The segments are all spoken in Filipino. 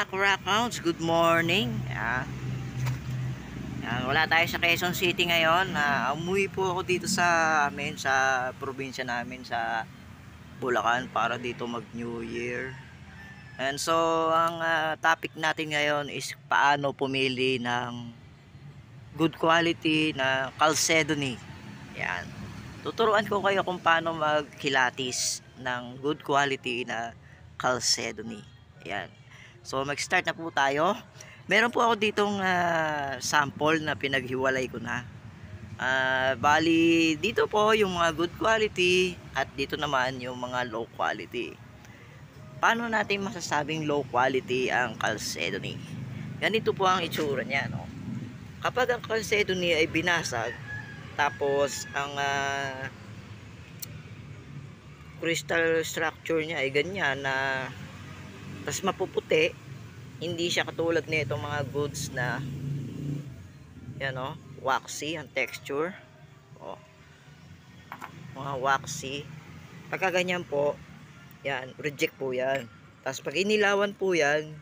mga Kurakounts, good morning. Wala tayo sa Quezon City ngayon. Umuwi po ako dito sa amin, sa probinsya namin sa Bulacan para dito mag New Year. And so, ang topic natin ngayon is paano pumili ng good quality na Chalcedony. Yan. Tuturuan ko kayo kung paano magkilatis ng good quality na Chalcedony. Yan. So mag-start na po tayo. Meron po ako ditong sample na pinaghiwalay ko na. Bali dito po yung mga good quality at dito naman yung mga low quality. Paano natin masasabing low quality ang Chalcedony? Ganito po ang itsura niya, no? Kapag ang Chalcedony ay binasag, tapos ang crystal structure niya ay ganyan na tas mapuputi, hindi siya katulad nitong mga goods na yan, oh, waxy ang texture, oh, mga waxy. Pagka ganyan po, yan, reject po yan. Tapos pag inilawan po yan,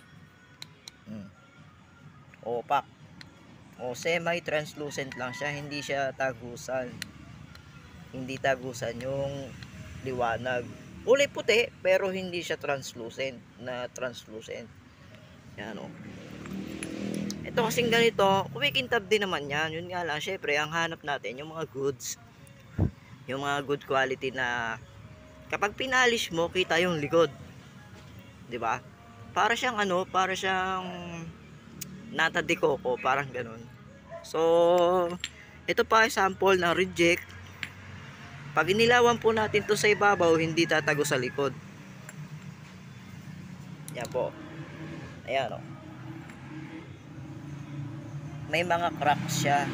opak o semi-translucent lang siya, hindi siya tagusan, hindi tagusan yung liwanag. Kulay puti pero hindi siya translucent na translucent. Yan, o. Ito kasing ganito, kumikintab din naman yan. Yun nga lang, syempre ang hanap natin yung mga goods, yung mga good quality na kapag pinalish mo, kita yung likod, di ba? Para siyang ano, para siyang nata de coco, parang ganun. So ito pa sample na reject. Pag inilawan po natin to sa ibabaw, hindi tatago sa likod. Yan po. Ayan, o. May mga cracks siya.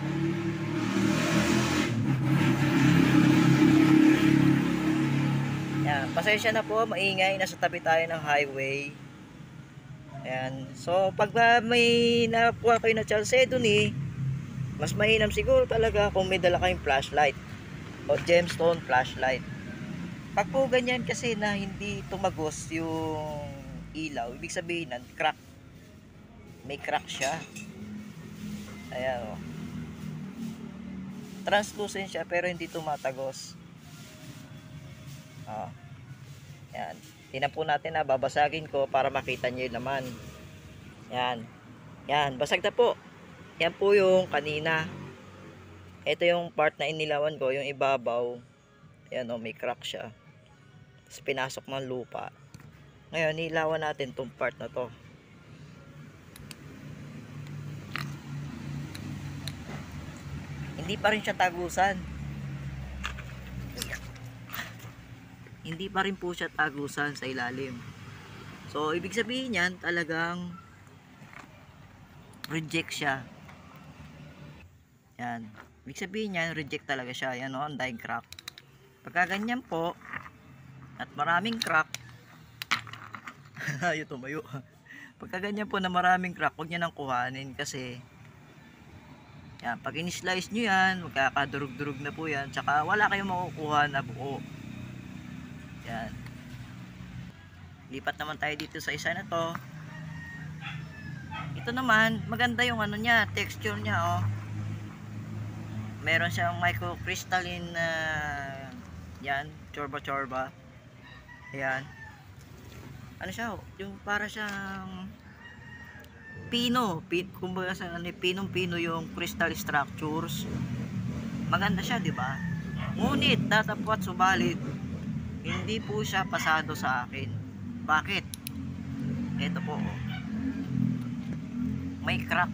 Yan, pasensya na po, maingay, nasa tabi tayo ng highway. Ayan. So pag may nakuha kayo na Chalcedony, mas mainam siguro talaga kung may dala kayong flashlight o gemstone flashlight. Pag po ganyan kasi na hindi tumagos yung ilaw, ibig sabihin na crack, may crack siya. Ayan, o. Translucent siya pero hindi tumatagos. Yan. Tingnan po natin na babasagin ko para makita nyo naman. Yan. Yan, basag na po. Yan po yung kanina. Ito yung part na inilawan ko, yung ibabaw. Ayan, o, may crack siya. Tapos pinasok ng lupa. Ngayon, nilawan natin tong part na to. Hindi pa rin siya tagusan. Hindi pa rin po siya tagusan sa ilalim. So, ibig sabihin yan, talagang reject siya. Yan. Ibig sabihin yan, reject talaga siya. Yan, o, ang dahing crack. Pagka ganyan po, at maraming crack, ayaw tumayo. Pagka ganyan po na maraming crack, huwag nyo nang kuhanin kasi yan, pag in-slice nyo yan, magkakadurug-durug na po yan. Tsaka wala kayong makukuha na buo. Yan. Lipat naman tayo dito sa isa na to. Ito naman, maganda yung ano niya, texture niya, oh. Meron siyang microcrystalline yan, chorba-chorba. Ayan. Ano siya, yung para siyang kumbaga sa pinong-pino yung crystal structures. Maganda siya, di ba? Ngunit datapwat subalit hindi po siya pasado sa akin. Bakit? Ito po, oh. May crack.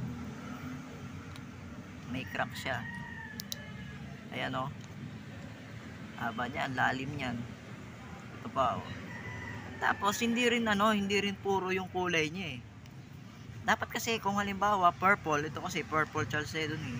May crack siya. Ayan, o. Haba niyan, lalim niyan. Ito pa, o. Tapos hindi rin puro yung kulay niya, eh. Dapat kasi kung halimbawa purple, ito kasi purple Chalcedony.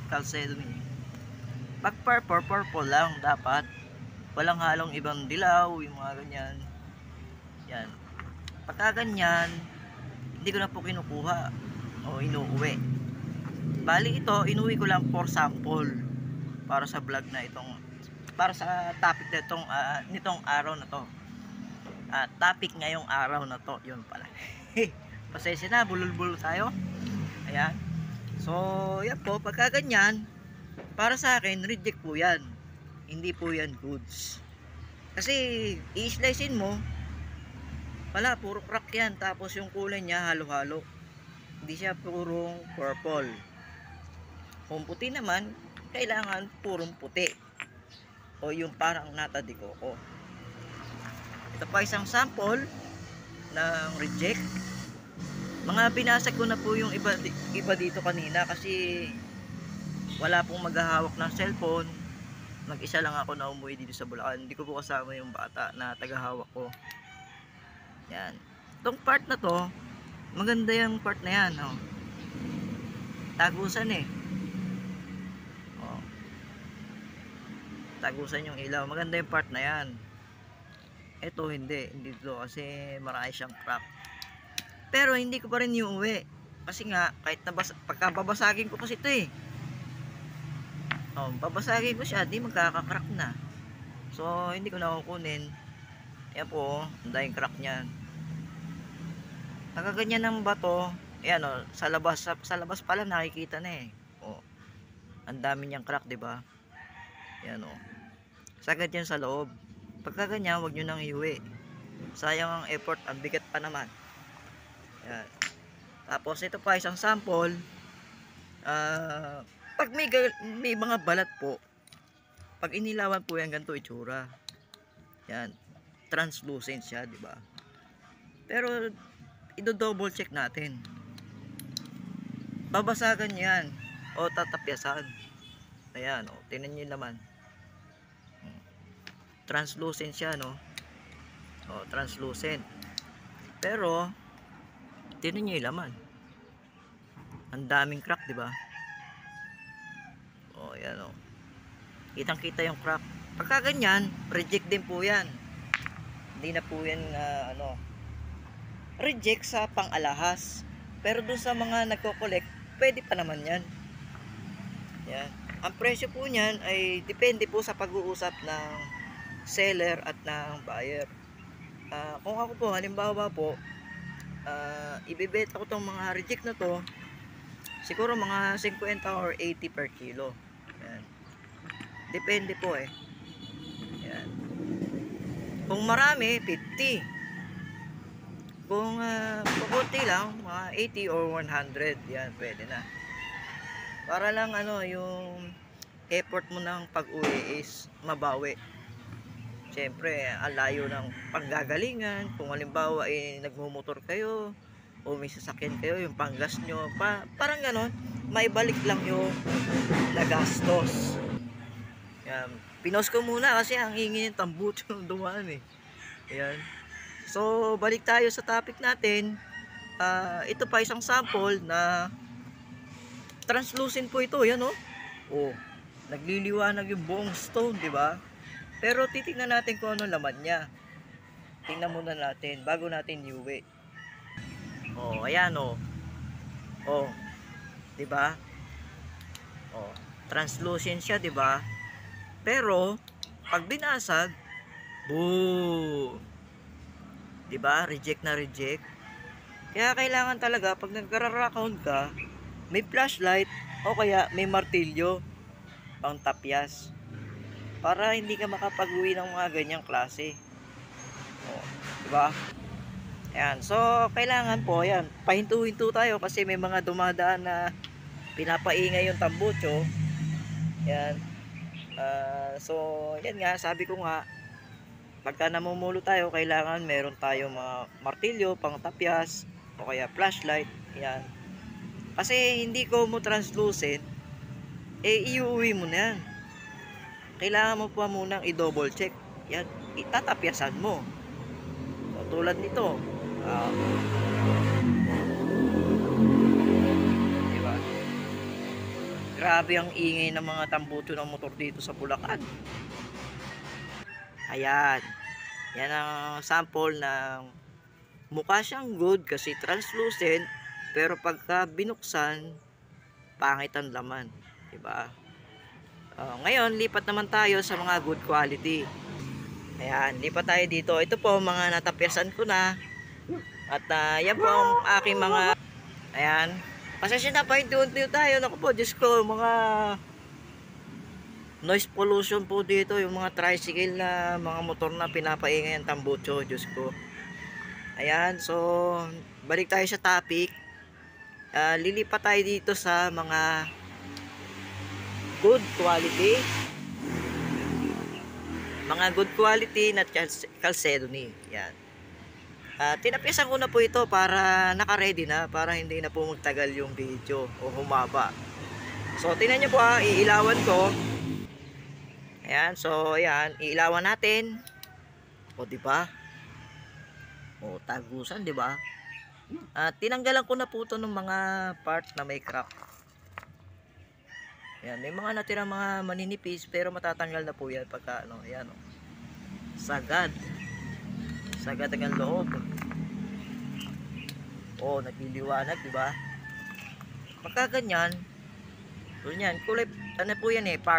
Pag purple lang dapat. Walang halong ibang dilaw, yung mga ganyan. Yan. Pagka ganyan, hindi ko na po kinukuha o inuuwi. Bali ito, inuwi ko lang for sample para sa vlog na itong, para sa topic na itong nitong araw na to. topic ngayong araw na to, yun pala. Pasensya na, bulol-bulol tayo. Ayan. So, yan po, pagka ganyan, para sa akin, reject po yan. Hindi po yan goods. Kasi, i-slicein mo, wala, puro crack yan. Tapos yung kulay niya, halo-halo. Hindi siya purong purple. Kung puti naman, kailangan purong puti. O yung parang nata de coco. Ito pa isang sample ng reject. Mga binasag ko na po yung iba dito kanina kasi wala pong maghahawak ng cellphone. Mag-isa lang ako na umuwi dito sa Bulacan. Hindi ko po kasama yung bata na tagahawak ko. Yan. Itong part na to, maganda yung part na yan. Oh. Tagusan eh. Oh. Tagusan yung ilaw. Maganda yung part na yan. Ito hindi. Hindi to kasi marami siyang crack. Pero hindi ko pa rin iuwi. Kasi nga, kahit pagkababasagin ko kasi ito eh. Oh, babasagin ko siya, di magkakakrack na. So, hindi ko na kukunin. Ayan po, ang daming crack niyan. Nakaganyan ng bato. Ayan o, sa labas pala nakikita na eh. Oh, ang dami niyang crack, di ba? Ayan o. Sagad yan sa loob. Pagka ganyan, huwag nyo nang iuwi. Sayang ang effort, ang bigat pa naman. Ayan. Tapos ito pa isang sample. Pag may mga balat po, pag inilawan po yan, ganito itsura. Yan, translucent siya, di ba? Pero i-double check natin. Babasagan yan o tatapyasan. Ayan, o, tingnan niyo naman. Translucent siya, no? O, translucent. Pero tingnan niyo yung laman. Ang daming crack, di ba? Oh, yan oh. Kitang-kita yung crack. Pagka ganyan, reject din po yan. Hindi na po yan reject sa pang-alahas. Pero dun sa mga nagko-collect, pwede pa naman yan. Yan. Ang presyo po niyan ay depende po sa pag-uusap ng seller at ng buyer. Kung ako po, halimbawa po, ibebenta ko tong mga reject na to, siguro mga 50 or 80 per kilo. Yan. Depende po eh. Yan. Kung marami, 50. Kung pupunti lang, mga 80 or 100. Yan, pwede na. Para lang yung effort mo ng pag-uwi is mabawi. Siyempre, ang layo ng panggagalingan. Kung halimbawa nagmumotor kayo o may sasakyan kayo, yung panggas nyo, parang ganon, maibalik lang yung nagastos. Yan. Pinost ko muna kasi ang ingin yung tambuto ng dumaan eh. Ayan. So, balik tayo sa topic natin. Ito pa isang sample na translucent po ito. Yan oh. Oh, nagliliwanag yung buong stone, di ba? Pero titingnan natin kung ano laman niya. Tingnan muna natin bago natin iuwi. Oh, ayan oh. Oh. 'Di ba? Oh, translucent siya, 'di ba? Pero pag binasag, boo. 'Di ba? Reject na reject. Kaya kailangan talaga pag nagkara-round ka, may flashlight o kaya may martilyo pang tapyas. Para hindi ka makapag-uwi ng mga ganyang klase. Oh, 'di ba? Ayan, so kailangan po, ayan, pahinto-hinto tayo kasi may mga dumadaan na pinapaingay yung tambucho. Ayan. So, yan nga, sabi ko nga, pagka namumulo tayo, kailangan meron tayo mga martilyo, pang tapyas, o kaya flashlight. Ayan. Kasi hindi ko mo translucent, iuwi mo na yan. Kailangan mo pa munang i-double check. Yan, itatapyasan mo. So, tulad nito. Diba? Grabe ang ingay ng mga tambuto ng motor dito sa Bulacan. Ayan. Yan ang sample ng mukha siyang good kasi translucent, pero pagka binuksan, pangit ang laman. Diba? Ngayon, lipat naman tayo sa mga good quality. Ayan, lipat tayo dito. Ito po mga natapyasan ko na. At yan po ang aking mga, ayan. Pasensya na, pahinti-unti tayo. Naku po, Diyos ko, mga noise pollution po dito. Yung mga tricycle na mga motor na pinapaingay ang tambucho, Diyos ko. Ayan, so balik tayo sa topic. Lilipat tayo dito sa mga good quality na Chalcedony. Yan. Tinapyasan ko na po ito para naka-ready na, para hindi na po magtagal yung video o humaba. So tingnan nyo po, iilawan ko. Ayan, so ayan, iilawan natin. O di ba? O tagusan, di ba? Tinanggalan ko na po ito ng mga part na may crack. Ayan, may mga natira mga maninipis pero matatanggal na po yan pagka ano, ayan o. Sagad ang loob. O, nagliliwanag, di ba? Pagka ganyan, kulay, ano po yan eh,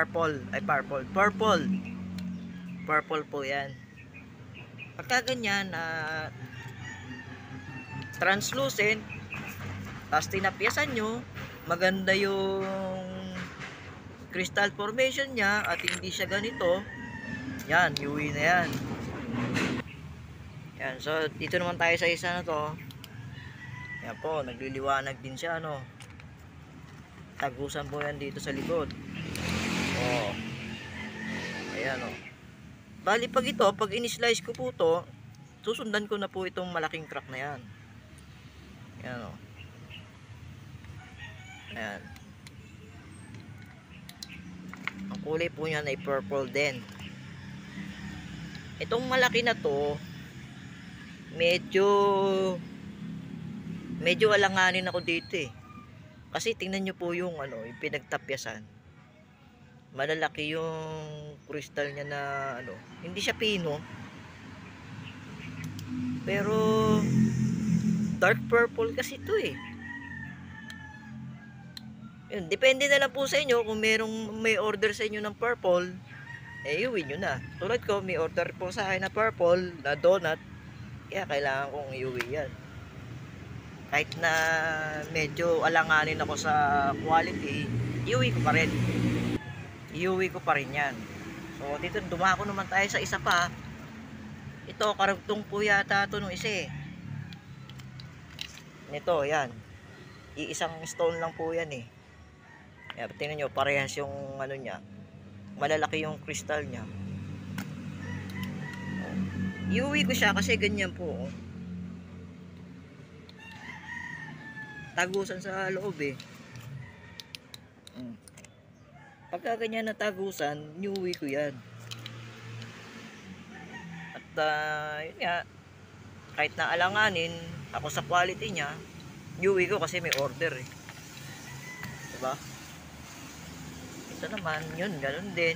purple po yan. Pagka ganyan, translucent, tapos tinapyasan nyo, maganda yung crystal formation niya at hindi siya ganito, yan, UE na yan. Yan, so dito naman tayo sa isa na to. Yan po, nagliliwanag din siya, ano. Tagusan po yan dito sa likod. Oh. Ayan, oh. Bali pag ito, pag in-slice ko po to, susundan ko na po itong malaking crack na yan. Ayan, oh. Ayan. Ang kulay po niyan ay purple din. Itong malaki na to, medyo alanganin ako dito eh. Kasi tingnan nyo po yung ano, yung pinagtapyasan. Malalaki yung crystal niya na ano, hindi siya pino. Pero dark purple kasi ito eh. Yun, depende na lang po sa inyo kung may order sa inyo ng purple, iuwi nyo na. Tulad ko, may order po sa akin na purple, na donut, kaya kailangan kong iuwi yan. Kahit na medyo alanganin ako sa quality, iuwi ko pa rin yan. So dito dumako naman tayo sa isa pa. Ito karugtong po yata ito nung isa eh. Nito yan, iisang stone lang po yan eh. Yan, tingnan nyo, parehas yung ano niya, malalaki yung crystal niya. Iuwi ko siya kasi ganyan po oh. Tagusan sa loob eh. Pagka ganyan na tagusan, iuwi ko yan. At yun nga, kahit na alanganin ako sa quality niya, iuwi ko kasi may order eh. Diba? Ito naman, yun, ganun din.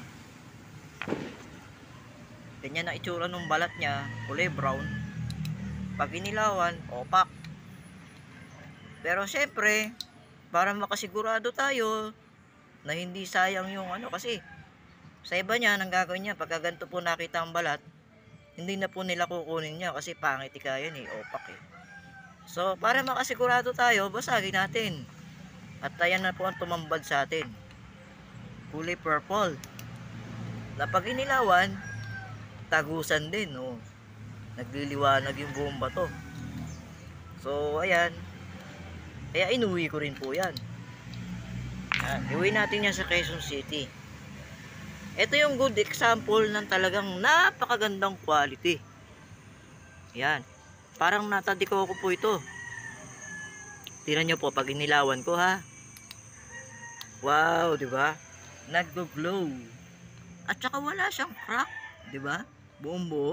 Ganyan ang itsura ng balat niya, kulay brown. Pag inilawan, opak. Pero syempre, para makasigurado tayo na hindi sayang yung ano, kasi sa iba niya, ang gagawin niya, pagka ganito po nakita ang balat, hindi na po nila kukunin niya kasi pangit ikayan eh, opak eh. So, para makasigurado tayo, basagin natin. At ayan na po ang tumambad sa atin. Kulay purple. Na pag inilawan, tagusan din, oh. Nagliliwanag yung buong bato. So, ayan. Kaya inuwi ko rin po yan. Iuwi natin yan sa Quezon City. Ito yung good example ng talagang napakagandang quality. Yan. Parang natadiko ko po ito. Tingnan nyo po pag inilawan ko ha. Wow, di ba? Naggo-glow. At saka wala siyang crack, di ba? Buong buo.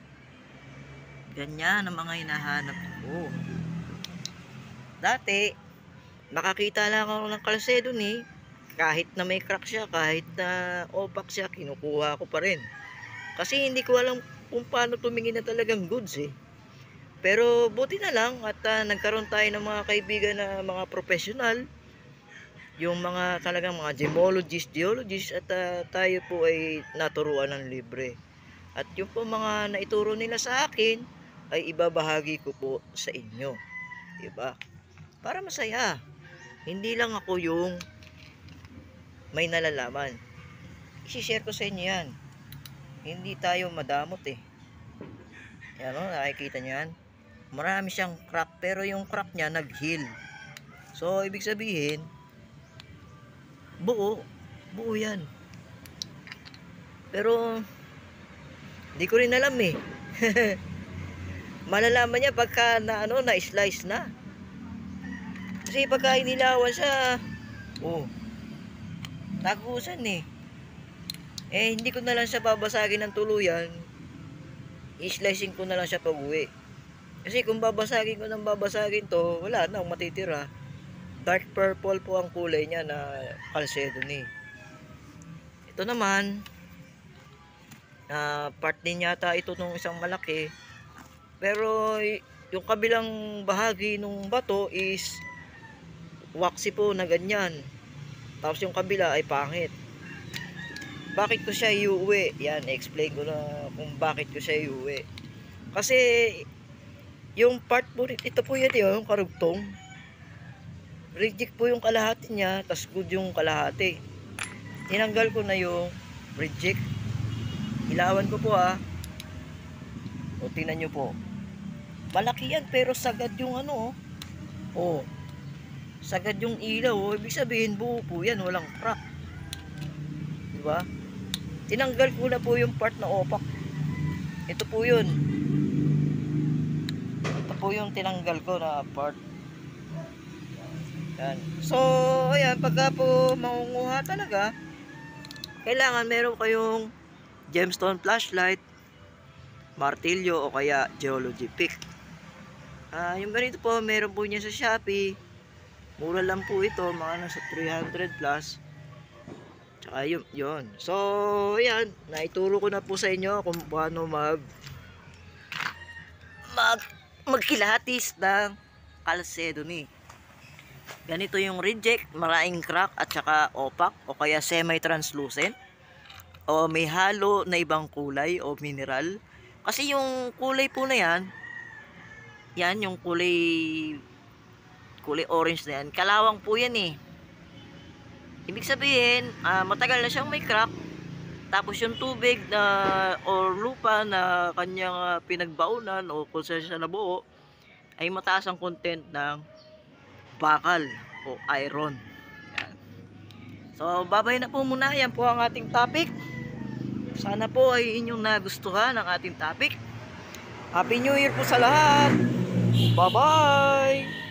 Ganyan ang mga hinahanap ko. Dati, nakakita lang ako ng Chalcedony, kahit na may crack siya, kahit na opak siya, kinukuha ko pa rin. Kasi hindi ko alam kung paano tumingin na talagang goods eh. Pero buti na lang at nagkaroon tayo ng mga kaibigan na mga professional, yung mga talagang mga gemologists, geologists, at tayo po ay naturuan ng libre. At yung po mga naituro nila sa akin ay ibabahagi ko po sa inyo. Diba? Para masaya. Hindi lang ako yung may nalalaman. I-share ko sa inyo yan. Hindi tayo madamot eh. Yan o, nakikita nyo yan. Marami siyang crack, pero yung crack niya nag-heal. So, ibig sabihin, buo yan. Pero, hindi ko rin alam eh. Malalaman niya pagka na-slice na. Kasi pagka inilawan siya, tagusan eh. Hindi ko na lang siya babasagin ng tuluyan. I-slicing ko na lang siya pag uwi. Kasi kung babasagin ko ng babasagin to, wala na akong matitira. Dark purple po ang kulay niya na Chalcedony. Ito naman, part din yata ito nung isang malaki. Pero yung kabilang bahagi nung bato is waxy po na ganyan. Tapos yung kabila ay pangit. Bakit ko siya iuwi? Yan, explain ko na kung bakit ko siya iuwi. Kasi yung part po, ito po yan yung karugtong. Reject po yung kalahati niya, tas good yung kalahati. Tinanggal ko na yung reject. Ilawan ko po O, tingnan nyo po. Malaki yan, pero sagad yung sagad yung ilaw. Ibig sabihin, buo po yan, walang crack. Diba? Tinanggal ko na po yung part na opak. Ito po yun. Ito po yung tinanggal ko na part. Yan. So, ayan, pagka po mangunguha talaga, kailangan meron kayong gemstone flashlight, martilyo, o kaya geology pick. Yung ganito po, meron po niya sa Shopee. Mura lang po ito, mga nasa 300 plus. Tsaka yun. So, ayan, naituro ko na po sa inyo kung paano magkilatis ng Chalcedony. Ganito yung reject, maraming crack at saka opak o kaya semi-translucent o may halo na ibang kulay o mineral. Kasi yung kulay po na yan yung kulay orange na yan, kalawang po yan eh. Ibig sabihin, matagal na siyang may crack. Tapos yung tubig o lupa na kanyang pinagbaunan o kung saan siya nabuo ay mataas ang content ng bakal o iron. Yan. So, babay na po muna. Yan po ang ating topic. Sana po ay inyong nagustuhan ang ating topic. Happy New Year po sa lahat. Bye-bye!